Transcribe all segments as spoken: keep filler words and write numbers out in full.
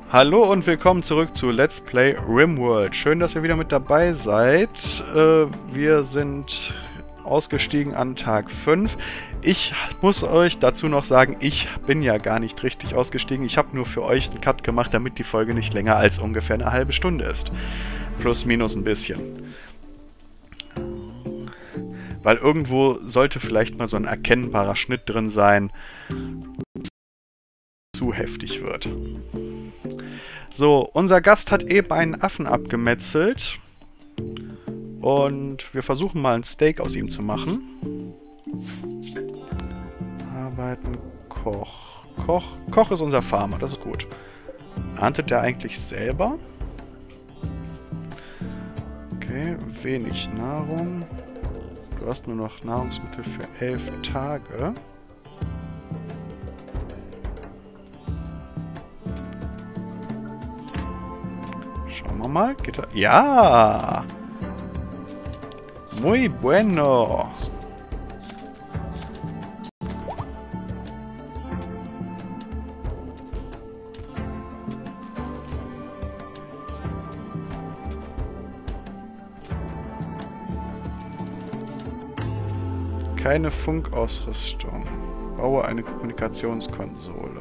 Hallo und willkommen zurück zu Let's Play RimWorld. Schön, dass ihr wieder mit dabei seid. Äh, wir sind ausgestiegen an Tag fünf. Ich muss euch dazu noch sagen, ich bin ja gar nicht richtig ausgestiegen. Ich habe nur für euch einen Cut gemacht, damit die Folge nicht länger als ungefähr eine halbe Stunde ist. Plus, minus ein bisschen. Weil irgendwo sollte vielleicht mal so ein erkennbarer Schnitt drin sein, zu heftig wird. So, unser Gast hat eben einen Affen abgemetzelt und wir versuchen mal ein Steak aus ihm zu machen. Arbeiten, Koch. Koch, Koch ist unser Farmer, das ist gut. Erntet der eigentlich selber? Okay, wenig Nahrung. Du hast nur noch Nahrungsmittel für elf Tage. Schauen wir mal. Geht er? Ja! Muy bueno! Keine Funkausrüstung. Baue eine Kommunikationskonsole.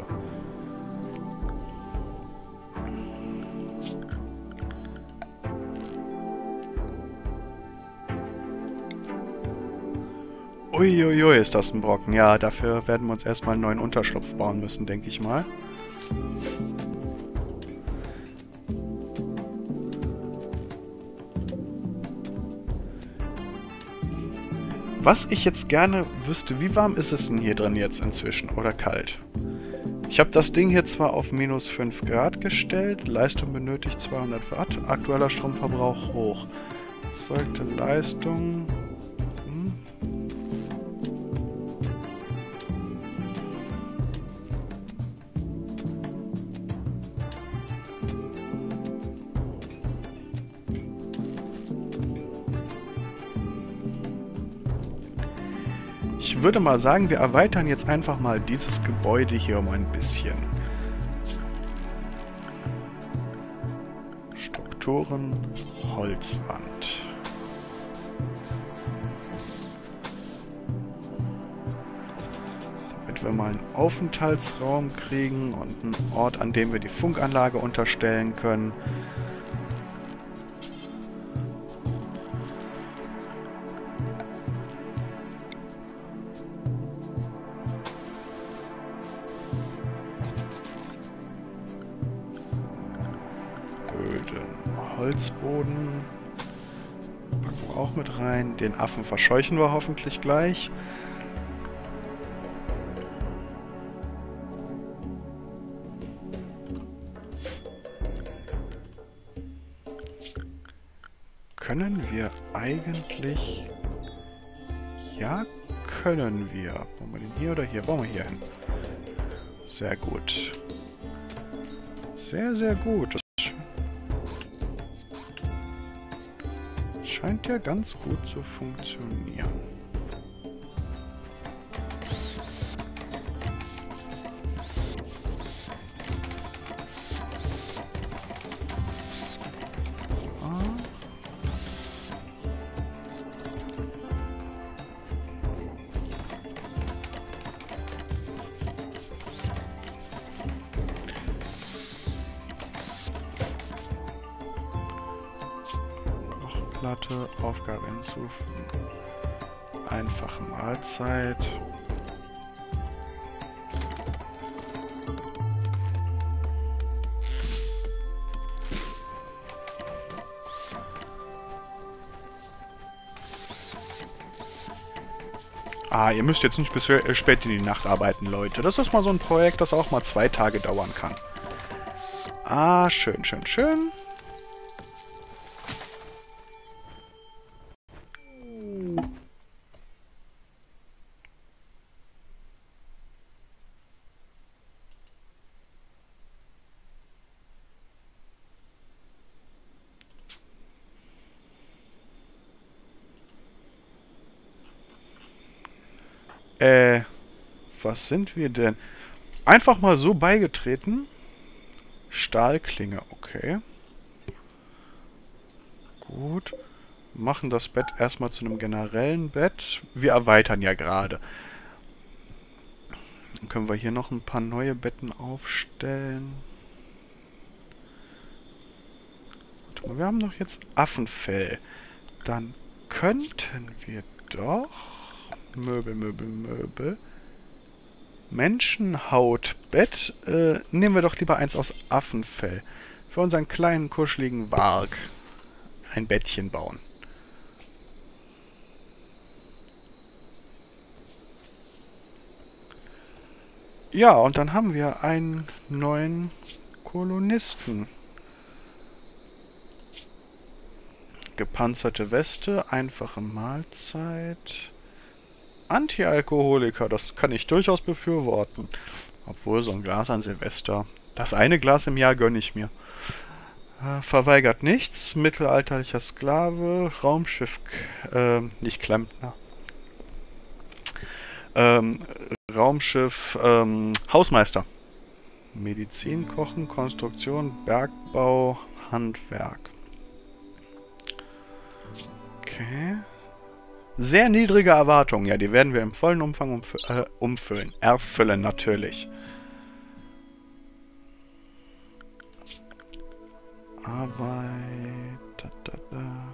Uiuiui, ist das ein Brocken. Ja, dafür werden wir uns erstmal einen neuen Unterschlupf bauen müssen, denke ich mal. Was ich jetzt gerne wüsste, wie warm ist es denn hier drin jetzt inzwischen? Oder kalt? Ich habe das Ding hier zwar auf minus fünf Grad gestellt, Leistung benötigt zweihundert Watt, aktueller Stromverbrauch hoch. Sollte Leistung... Hm. Ich würde mal sagen, wir erweitern jetzt einfach mal dieses Gebäude hier um ein bisschen. Strukturen, Holzwand. Damit wir mal einen Aufenthaltsraum kriegen und einen Ort, an dem wir die Funkanlage unterstellen können. Holzboden packen wir auch mit rein. Den Affen verscheuchen wir hoffentlich gleich. Können wir eigentlich... Ja, können wir. Wollen wir den hier oder hier? Wollen wir hier hin. Sehr gut. Sehr, sehr gut. Scheint ja ganz gut zu funktionieren. Platte, Aufgabe hinzufügen. Einfache Mahlzeit. Ah, ihr müsst jetzt nicht bis spät in die Nacht arbeiten, Leute. Das ist mal so ein Projekt, das auch mal zwei Tage dauern kann. Ah, schön, schön, schön. Äh, was sind wir denn? Einfach mal so beigetreten? Stahlklinge. Okay. Gut. Machen das Bett erstmal zu einem generellen Bett. Wir erweitern ja gerade. Dann können wir hier noch ein paar neue Betten aufstellen. Warte mal, wir haben doch jetzt Affenfell. Dann könnten wir doch... Möbel, Möbel, Möbel... Menschenhautbett. Äh, nehmen wir doch lieber eins aus Affenfell. Für unseren kleinen, kuscheligen Warg. Ein Bettchen bauen. Ja, und dann haben wir einen neuen Kolonisten. Gepanzerte Weste, einfache Mahlzeit. Antialkoholiker, das kann ich durchaus befürworten. Obwohl, so ein Glas an Silvester. Das eine Glas im Jahr gönne ich mir. Äh, verweigert nichts. Mittelalterlicher Sklave. Raumschiff, äh, nicht Klempner. Ähm, Raumschiff, ähm, Hausmeister. Medizin, Kochen, Konstruktion, Bergbau, Handwerk. Okay. Sehr niedrige Erwartungen. Ja, die werden wir im vollen Umfang umf äh, umfüllen. Erfüllen natürlich. Arbeit. Da, da, da.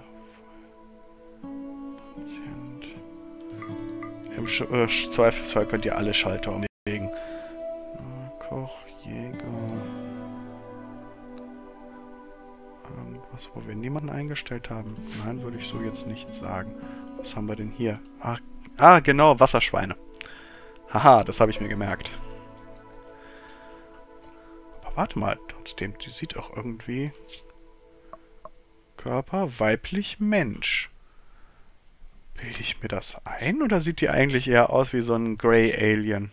Im Sch äh, Zweifelsfall könnt ihr alle Schalter umlegen. Koch, Jäger. Irgendwas, wo wir niemanden eingestellt haben. Nein, würde ich so jetzt nicht sagen. Was haben wir denn hier? Ah, ah genau, Wasserschweine. Haha, das habe ich mir gemerkt. Aber warte mal, trotzdem, die sieht auch irgendwie... Körper, weiblich, Mensch. Bilde ich mir das ein, oder sieht die eigentlich eher aus wie so ein Grey Alien?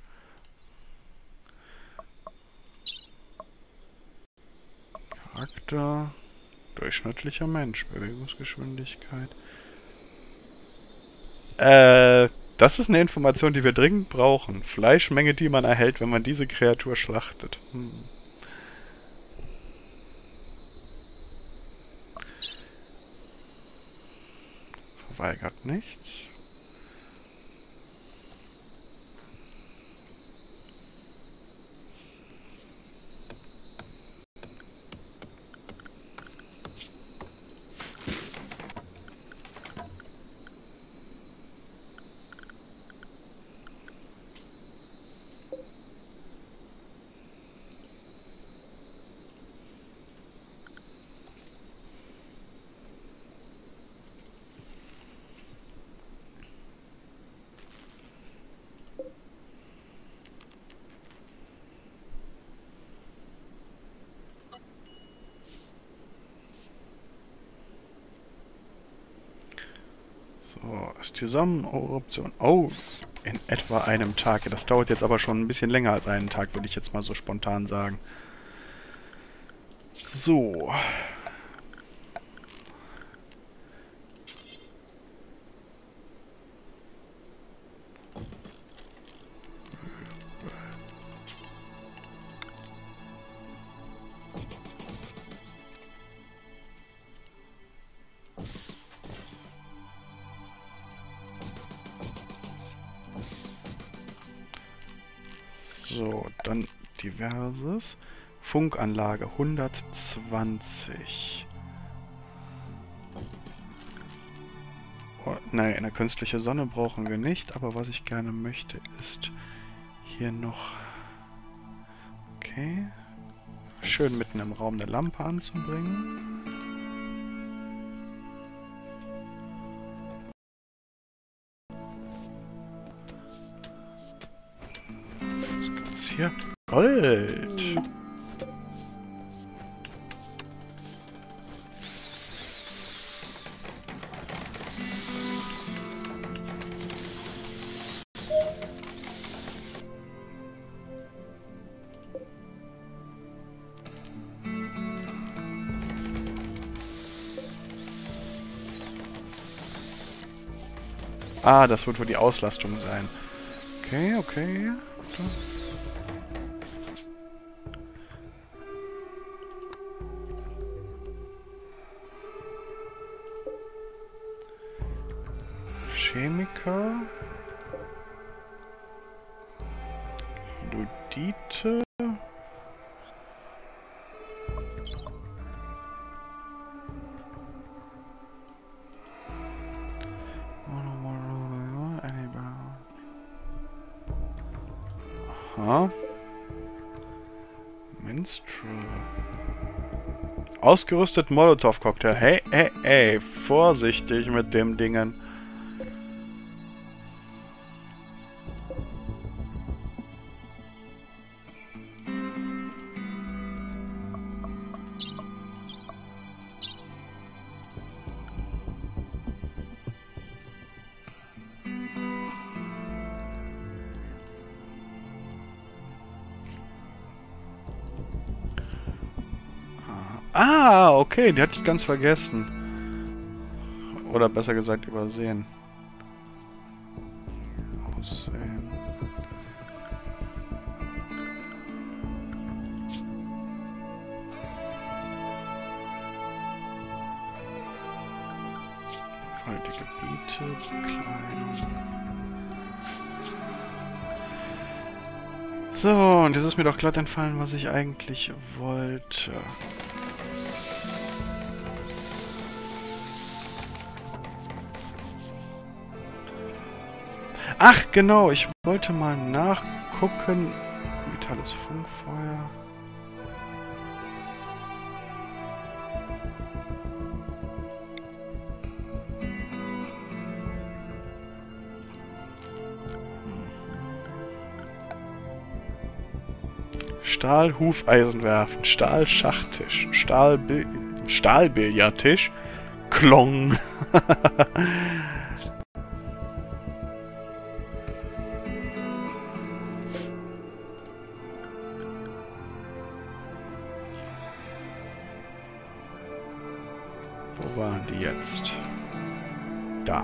Charakter, durchschnittlicher Mensch, Bewegungsgeschwindigkeit. Äh, das ist eine Information, die wir dringend brauchen. Fleischmenge, die man erhält, wenn man diese Kreatur schlachtet. Hm. Verweigert nichts. So, ist Zusammenoption. Oh, in etwa einem Tag. Ja, das dauert jetzt aber schon ein bisschen länger als einen Tag, würde ich jetzt mal so spontan sagen. So. So, dann diverses. Funkanlage hundertzwanzig. Oh, nein, eine künstliche Sonne brauchen wir nicht, aber was ich gerne möchte, ist hier noch... Okay. Schön mitten im Raum eine Lampe anzubringen. Hier Gold. Ah, das wird wohl die Auslastung sein. Okay, okay. Chemiker. Ludite. Aha. Minstrel. Ausgerüstet Molotow-Cocktail. Hey, hey, hey. Vorsichtig mit dem Dingen. Ah, okay, die hatte ich ganz vergessen. Oder besser gesagt übersehen. Aussehen. Alte Gebiete, Kleidung. So, und jetzt ist mir doch glatt entfallen, was ich eigentlich wollte. Ach, genau, ich wollte mal nachgucken. Vitales Funkfeuer. Stahl-Hufeisenwerfen, Stahl-Schachtisch, Stahl-Bil- Stahlbillardtisch, Klong. Wo waren die jetzt? Da.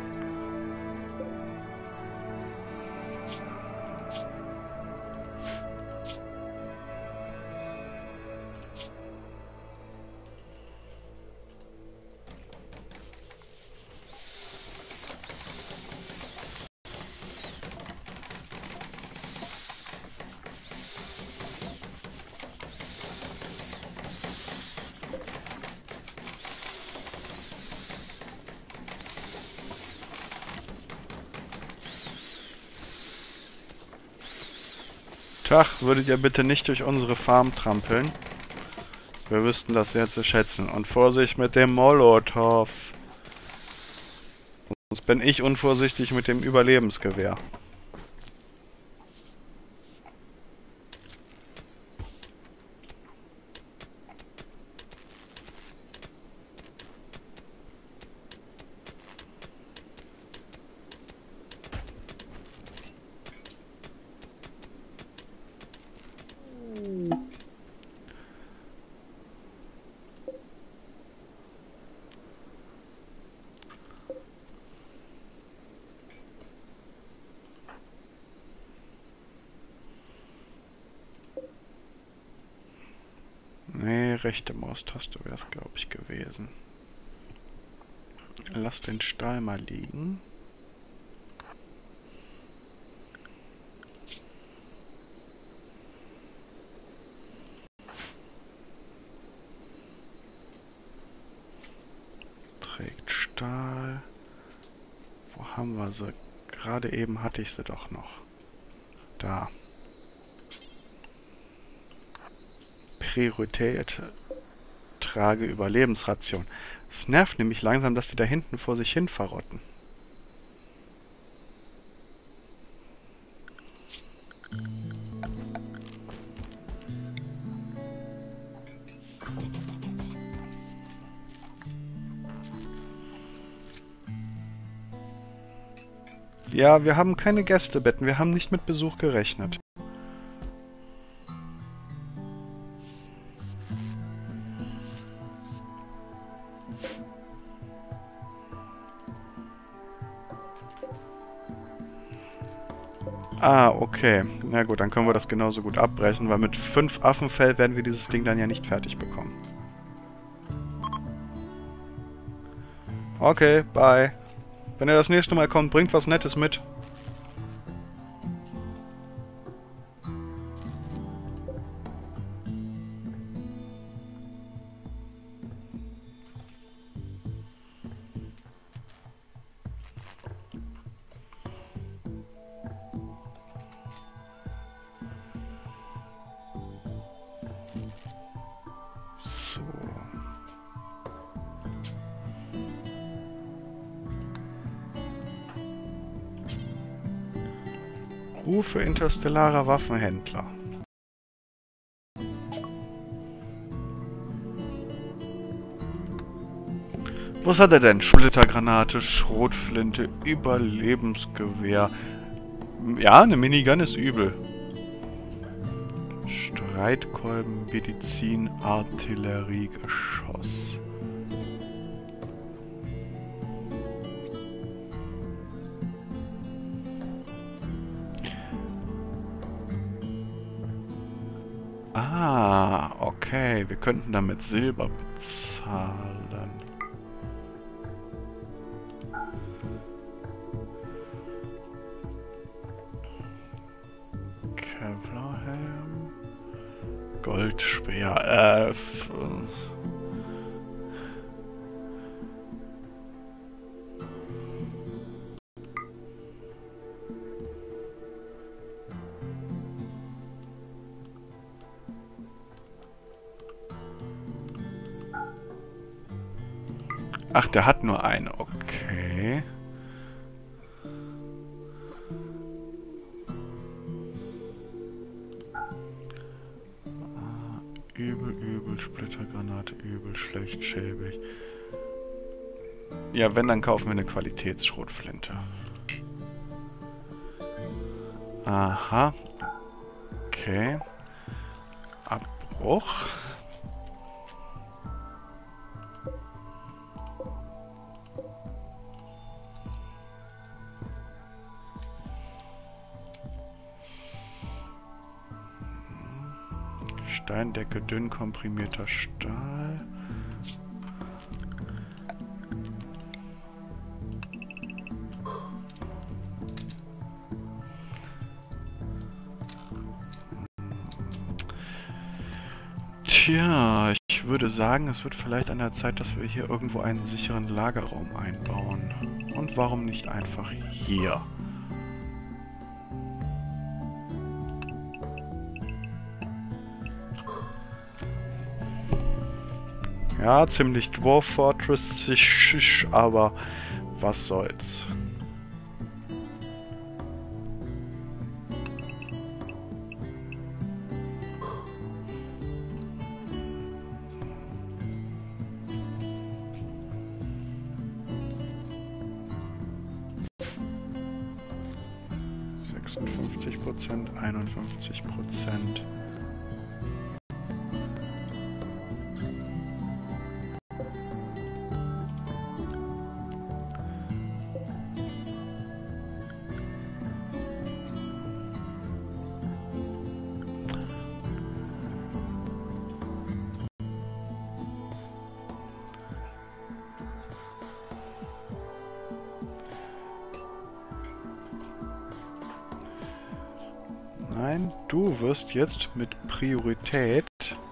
Tag, würdet ihr bitte nicht durch unsere Farm trampeln? Wir wüssten das sehr zu schätzen. Und Vorsicht mit dem Molotow. Sonst bin ich unvorsichtig mit dem Überlebensgewehr. Nee, rechte Maustaste wäre es, glaube ich, gewesen. Lass den Stahl mal liegen. Trägt Stahl. Wo haben wir sie? Gerade eben hatte ich sie doch noch. Da. Priorität trage Überlebensration. Es nervt nämlich langsam, dass die da hinten vor sich hin verrotten. Ja, wir haben keine Gästebetten. Wir haben nicht mit Besuch gerechnet. Ah, okay. Na gut, dann können wir das genauso gut abbrechen, weil mit fünf Affenfell werden wir dieses Ding dann ja nicht fertig bekommen. Okay, bye. Wenn er das nächste Mal kommt, bringt was Nettes mit. Rufe interstellarer Waffenhändler. Was hat er denn? Splittergranate, Schrotflinte, Überlebensgewehr. Ja, eine Minigun ist übel. Streitkolben, Medizin, Artilleriegeschoss. Ah, okay. Wir könnten damit Silber bezahlen. Kevlarhelm. Goldspeer. Äh... F Ach, der hat nur einen. Okay. Ah, übel, übel, Splittergranate, übel, schlecht, schäbig. Ja, wenn, dann kaufen wir eine Qualitätsschrotflinte. Aha. Okay. Abbruch. Steindecke, dünn komprimierter Stahl. Tja, ich würde sagen, es wird vielleicht an der Zeit, dass wir hier irgendwo einen sicheren Lagerraum einbauen. Und warum nicht einfach hier? Ja, ziemlich Dwarf Fortress-isch, aber was soll's. sechsundfünfzig Prozent, einundfünfzig Prozent. Nein, du wirst jetzt mit Priorität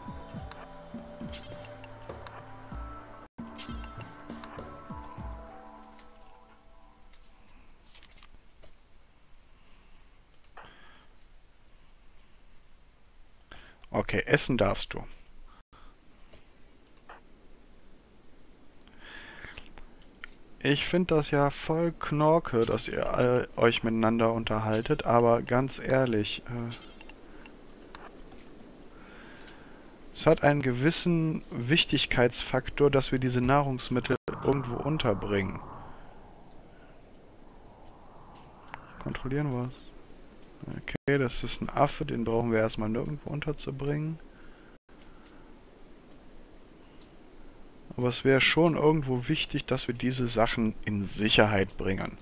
okay, essen darfst du. Ich finde das ja voll Knorke, dass ihr äh, euch miteinander unterhaltet, aber ganz ehrlich, äh, es hat einen gewissen Wichtigkeitsfaktor, dass wir diese Nahrungsmittel irgendwo unterbringen. Kontrollieren wir es. Okay, das ist ein Affe, den brauchen wir erstmal nirgendwo unterzubringen. Aber es wäre schon irgendwo wichtig, dass wir diese Sachen in Sicherheit bringen.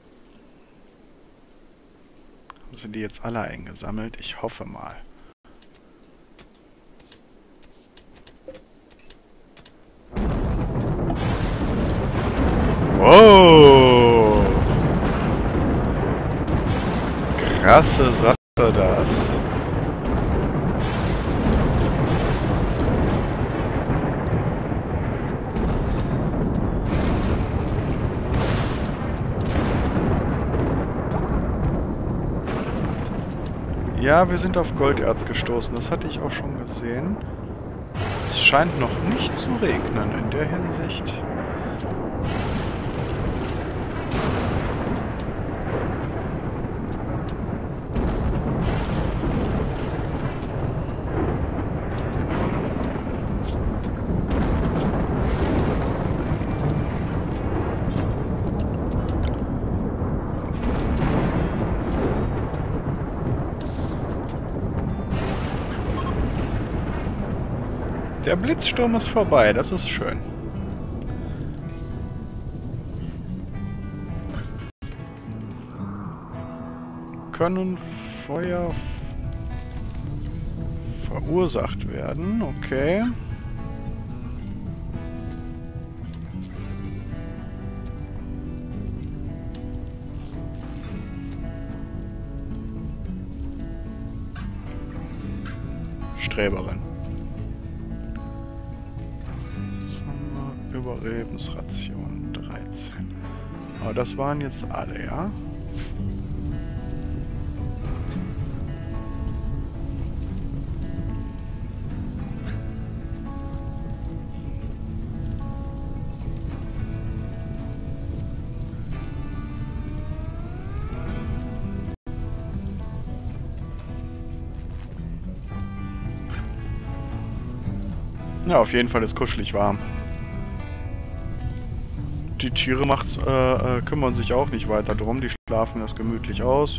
Sind die jetzt alle eingesammelt? Ich hoffe mal. krasse Sache, das. Ja, wir sind auf Golderz gestoßen. Das hatte ich auch schon gesehen. Es scheint noch nicht zu regnen in der Hinsicht. Der Blitzsturm ist vorbei, das ist schön. Können Feuer verursacht werden, okay. Streberin. Überlebensration dreizehn. Aber das waren jetzt alle, ja? Ja, auf jeden Fall ist kuschelig warm. Die Tiere macht, äh, äh, kümmern sich auch nicht weiter drum, die schlafen das gemütlich aus.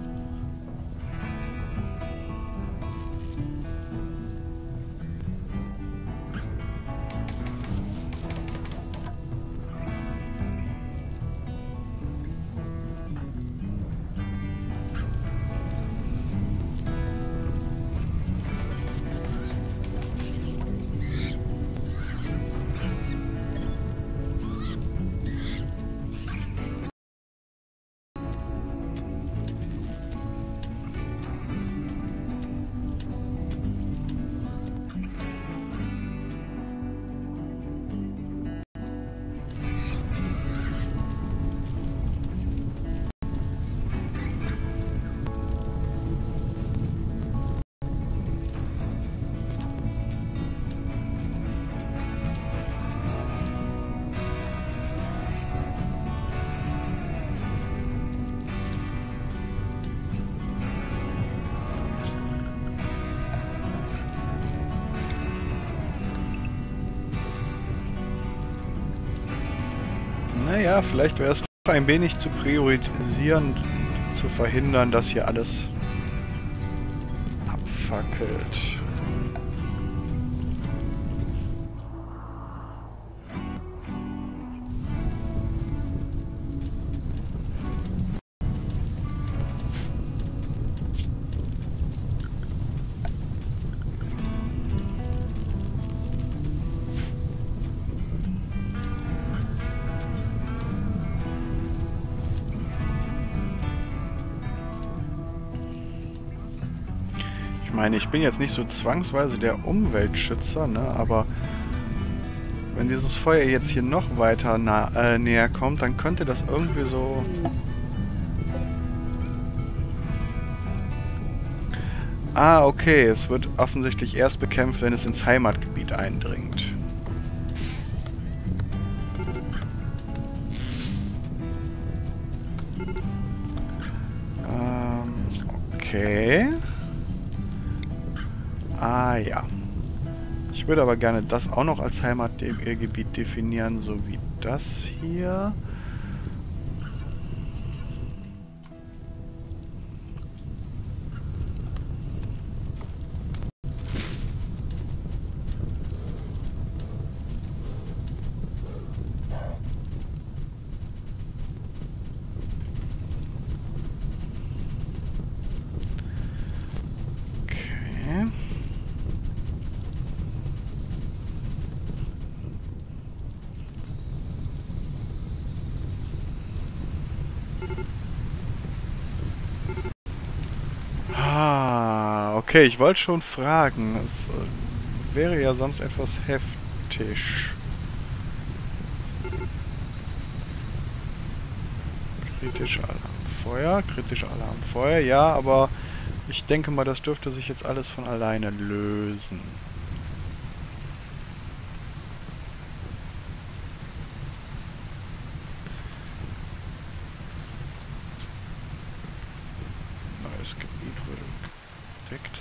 Naja, vielleicht wäre es ein wenig zu priorisieren, zu verhindern, dass hier alles abfackelt. Ich meine, ich bin jetzt nicht so zwangsweise der Umweltschützer, ne, aber wenn dieses Feuer jetzt hier noch weiter nah, äh, näher kommt, dann könnte das irgendwie so... Ah, okay, es wird offensichtlich erst bekämpft, wenn es ins Heimatgebiet eindringt. Ähm, okay. Ah ja. Ich würde aber gerne das auch noch als Heimatgebiet definieren, so wie das hier. Okay, ich wollte schon fragen. Es äh, wäre ja sonst etwas heftig. Kritischer Alarmfeuer, kritischer Alarmfeuer, ja, aber ich denke mal, das dürfte sich jetzt alles von alleine lösen. Neues Gebiet wurde entdeckt.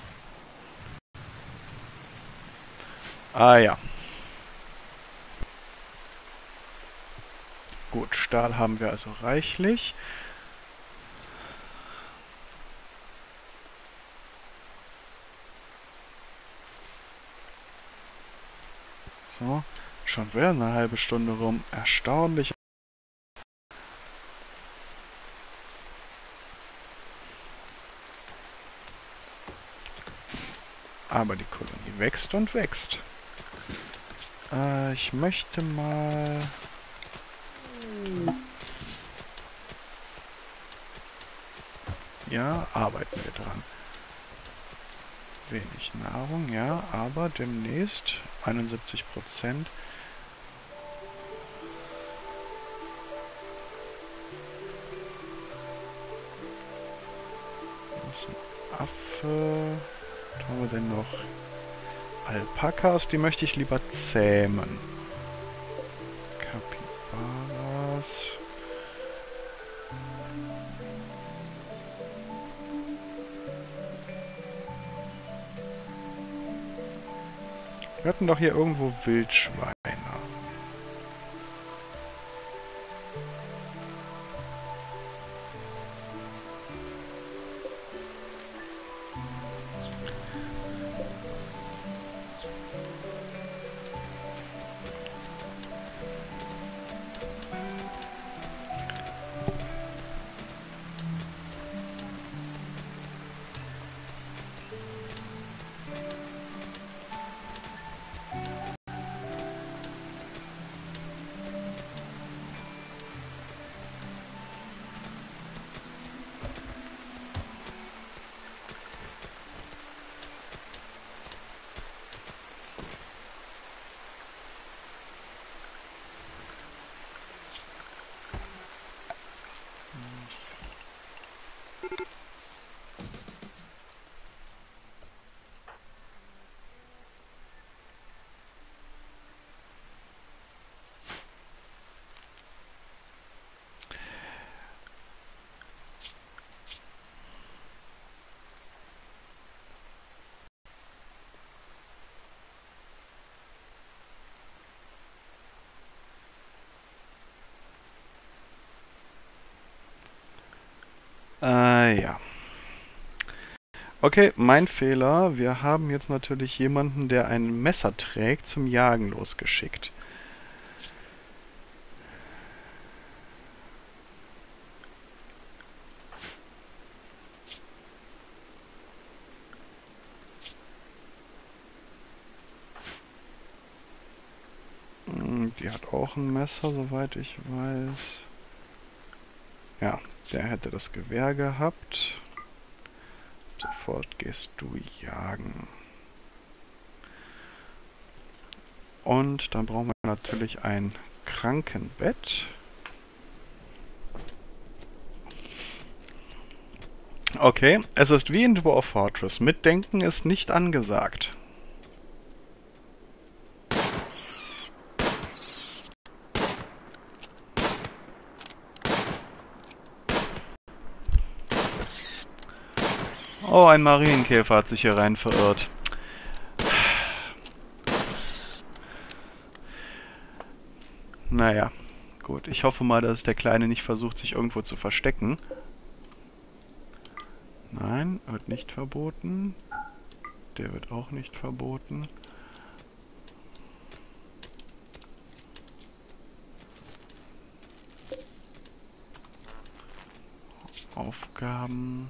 Ah ja. Gut, Stahl haben wir also reichlich. So, schon wieder eine halbe Stunde rum. Erstaunlich. Aber die Kolonie wächst und wächst. Äh, ich möchte mal... Ja, arbeiten wir dran. Wenig Nahrung, ja, aber demnächst einundsiebzig Prozent. Das ist ein Affe. Was haben wir denn noch? Alpakas, die möchte ich lieber zähmen. Kapibaras. Wir hatten doch hier irgendwo Wildschweine. Äh, ja. Okay, mein Fehler. Wir haben jetzt natürlich jemanden, der ein Messer trägt, zum Jagen losgeschickt. Die hat auch ein Messer, soweit ich weiß. Ja, der hätte das Gewehr gehabt. Sofort gehst du jagen. Und dann brauchen wir natürlich ein Krankenbett. Okay, es ist wie in Dwarf Fortress. Mitdenken ist nicht angesagt. Oh, ein Marienkäfer hat sich hier rein verirrt. Naja, gut. Ich hoffe mal, dass der Kleine nicht versucht, sich irgendwo zu verstecken. Nein, wird nicht verboten. Der wird auch nicht verboten. Aufgaben.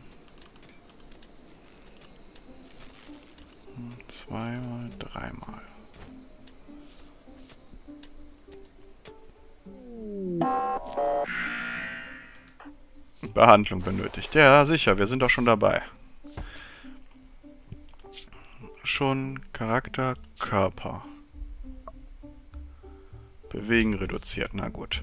Zweimal, dreimal. Behandlung benötigt. Ja, sicher, wir sind doch schon dabei. schon Charakter, Körper. Bewegen reduziert, na gut.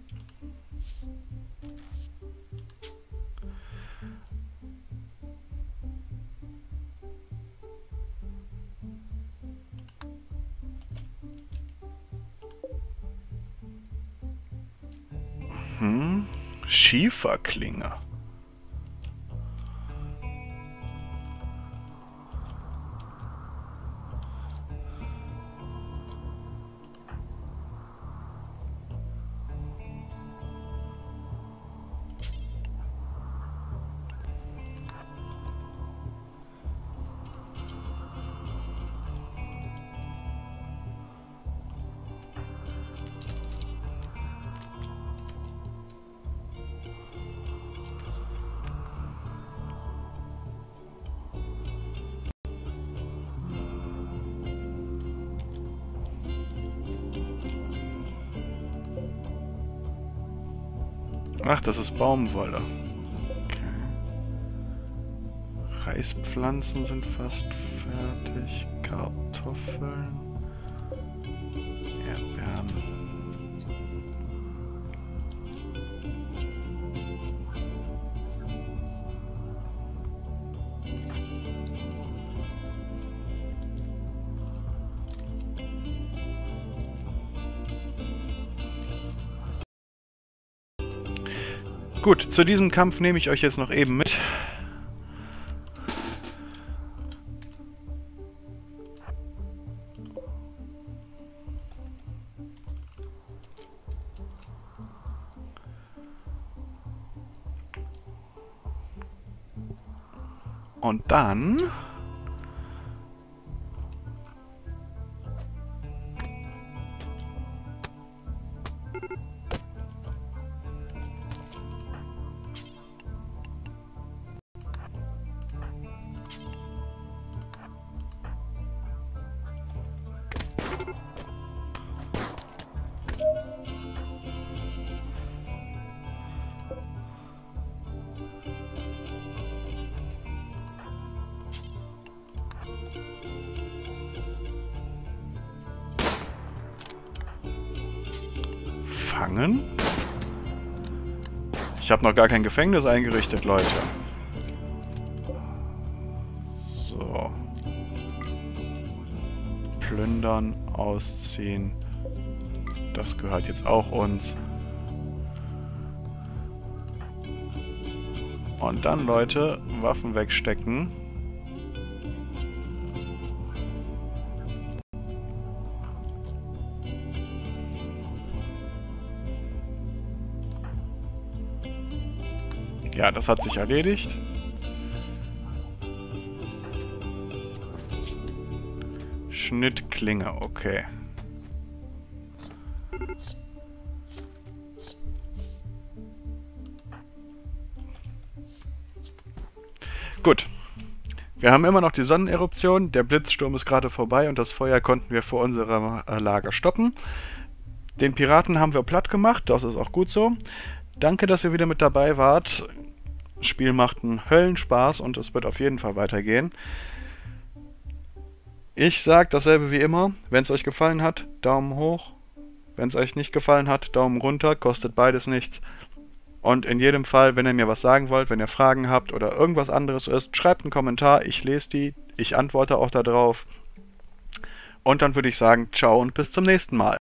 Hm, Schieferklinge. Ach, das ist Baumwolle. Okay. Reispflanzen sind fast fertig. Kartoffeln. Erdbeeren. Gut, zu diesem Kampf nehme ich euch jetzt noch eben mit. Und dann... Fangen? Ich habe noch gar kein Gefängnis eingerichtet, Leute. So. Plündern, ausziehen. Das gehört jetzt auch uns. Und dann, Leute, Waffen wegstecken. Ja, das hat sich erledigt. Schnittklinge, okay. Gut. Wir haben immer noch die Sonneneruption. Der Blitzsturm ist gerade vorbei und das Feuer konnten wir vor unserem Lager stoppen. Den Piraten haben wir platt gemacht. Das ist auch gut so. Danke, dass ihr wieder mit dabei wart. Das Spiel macht einen Höllenspaß und es wird auf jeden Fall weitergehen. Ich sage dasselbe wie immer. Wenn es euch gefallen hat, Daumen hoch. Wenn es euch nicht gefallen hat, Daumen runter. Kostet beides nichts. Und in jedem Fall, wenn ihr mir was sagen wollt, wenn ihr Fragen habt oder irgendwas anderes ist, schreibt einen Kommentar. Ich lese die. Ich antworte auch darauf. Und dann würde ich sagen, ciao und bis zum nächsten Mal.